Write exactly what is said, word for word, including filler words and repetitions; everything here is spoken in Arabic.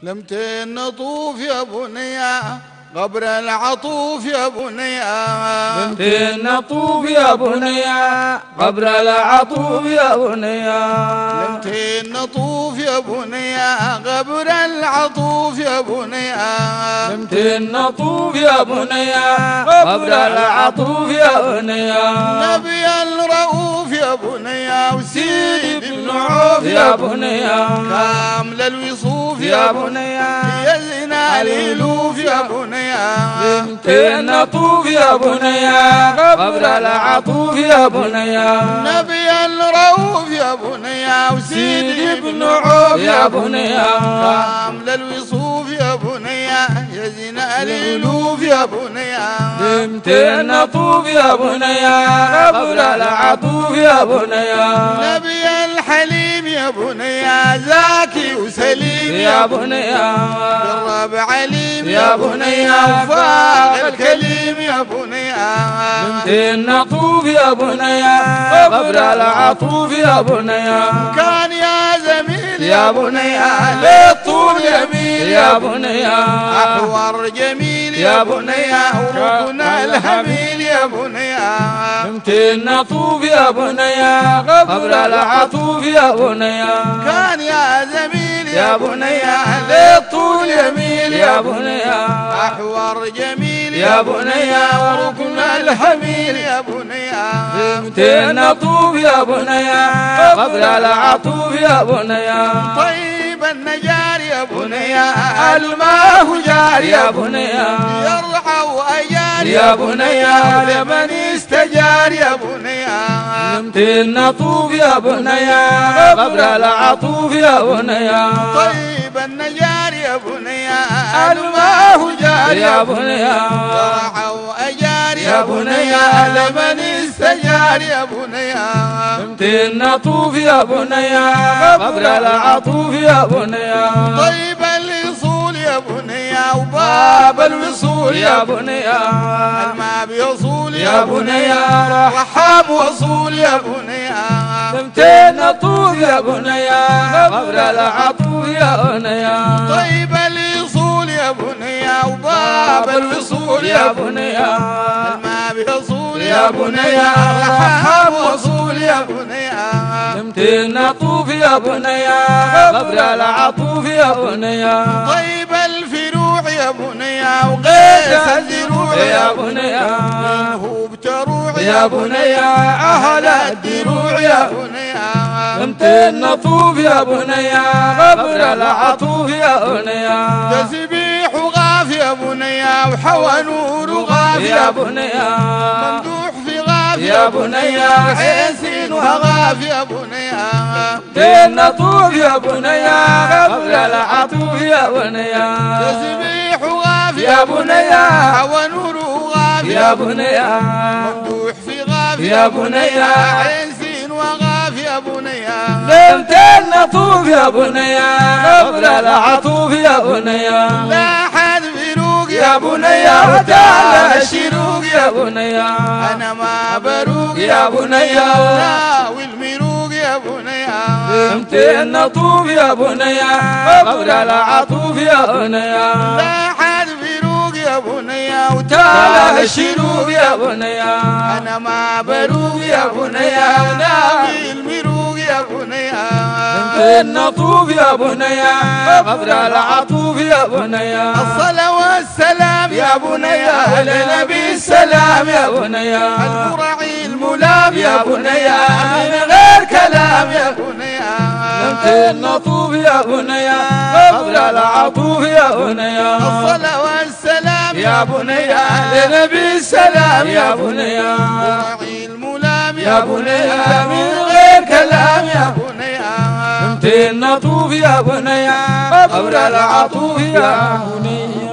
لمتين نطوف يا بنيا قبر العطوف يا بنيا لمتين نطوف يا بنيا قبر العطوف يا بنيا لمتين نطوف يا بنيا قبر العطوف يا بنيا لمتين نطوف يا بنيا قبر العطوف يا بنيا نبي الرؤوف يا بنيا وسيد بن عوف يا بنيا كامل الوصوف يا بنيا يزنا الالوف يا بنيا لمتين نطوف يا بنيا قبر العطوف يا بنيا نبي الرؤوف يا بنيا وسيد بن عوف يا بنيا كامل الوصوف يا بنيا يزنا الالوف يا بنيا لمتين نطوف يا بنيا قبر العطوف يا بنيا نبي الحليم يا بنيا زاكي وسليم يا بنيا قرب عليم يا بنيا وفاق الكليم يا بنيا لمتين نطوف يا بنيا قبر العطوف يا بنيا كان يا زميل يا بنيا للطول يميل يا بنيا أحور جميل يا بنيا وركن الهميل يا بنيا لمتين نطوف يا بنيا قبر العطوف يا بنيا كان يا زميل يا بنيا للطول يميل يا بنيا أحور جميل يا بنيا وركن الهميل يا بنيا لمتين نطوف يا بنيا قبر العطوف يا بنيا طيب النجار يا بنيا الماء جار يا بنيا يرعى وأيار يا بنيا لمن استجار يا بنيا لمتين نطوف يا بنيا قبر العطوف يا بنيا طيب النجار يا بنيا الماء جار يا بنيا يرعى وأيار يا بنيا لمن استجار يا بنيا لمتين نطوف يا بنيا قبر العطوف يا بنيا طيب الوصول يا بنيا وباب الوصول يا بنيا الماء بيصول يا بنيا رحاب وصول يا بنيا لمتين نطوف يا بنيا قبر العطوف يا بنيا طيب الوصول يا بنيا وباب الوصول يا بنيا الماء بيصول يا بنيا رحاب وصول يا بنيا لمتين نطوف يا بنيا قبر العطوف يا بنيا طيب الفروع يا بنيا وقيس الزروع يا بنيا هو بتروع يا بنيا أهل الدروع يا بنيا لمتين نطوف يا بنيا قبر العطوف يا بنيا تسبيح وغاف يا بنيا وحوى نور وغاف يا بنيا ممدوح في غاف يا بنيا حسين وغاف يا بنيا لمتين نطوف يا بنيا قبر العطوف يا بنيا تسبيح وغاف يا بنيا حوى نور وغاف يا بنيا ممدوح في غاف يا بنيا حسين وغاف يا بنيا لمتين نطوف يا بنيا قبر العطوف يا بنيا لا حد بيروق يا بنيا وتعالى الشروق يا بنيا أنا ما بروق يا بنيا لا والمروق يا بنيا لمتين نطوف يا بنيا قبر العطوف يا بنيا لا حد بيروق يا بنيا تعالى وتعالى الشروق يا بنيا أنا ما بروق يا بنيا وناوي المروق يا بنيا لمتين نطوف يا بنيا قبر العطوف يا بنيا الصلاة والسلام يا بنيا لنبي السلام يا بنيا القرعي الملام يا بنيا من غير كلام يا بنيا لمتين نطوف يا بنيا قبر العطوف يا بنيا الصلاة والسلام يا بنيا لنبي السلام يا بنيا القرعي الملام يا بنيا من غير كلام يا بنيا لمتين نطوف يا بنيا قبر العطوف يا بنيا